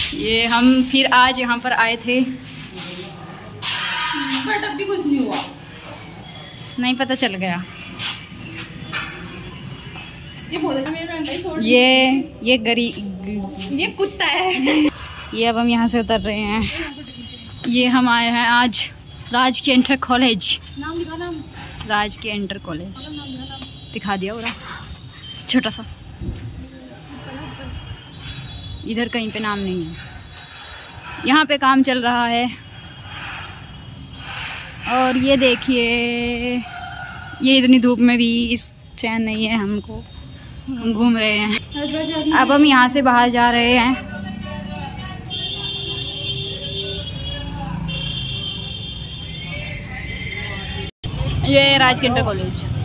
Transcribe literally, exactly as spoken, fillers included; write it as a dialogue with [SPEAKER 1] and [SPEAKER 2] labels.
[SPEAKER 1] ये हम फिर आज यहाँ पर आए थे,
[SPEAKER 2] बट अभी कुछ नहीं हुआ,
[SPEAKER 1] नहीं पता चल गया।
[SPEAKER 2] ये बहुत अच्छा,
[SPEAKER 1] ये ये गरी
[SPEAKER 2] ये कुत्ता है।
[SPEAKER 1] ये अब हम यहाँ से उतर रहे हैं। ये हम आए हैं आज राज के इंटर कॉलेज,
[SPEAKER 2] नाम लिखा, नाम
[SPEAKER 1] राज के इंटर कॉलेज दिखा दिया पूरा छोटा सा, इधर कहीं पे नाम नहीं है। यहाँ पे काम चल रहा है और ये देखिए, ये इतनी धूप में भी इस चैन नहीं है हमको, हम घूम रहे हैं। अब हम यहाँ से बाहर जा रहे हैं। ये राज के इंटर कॉलेज।